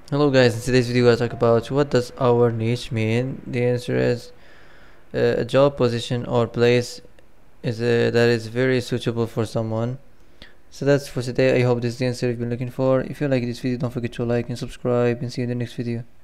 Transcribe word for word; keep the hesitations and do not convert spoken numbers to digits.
Hello guys, in today's video I'll talk about what does our niche mean. The answer is uh, a job position or place is uh, that is very suitable for someone. So that's for today. I hope this is the answer you've been looking for. If you like this video, don't forget to like and subscribe, and see you in the next video.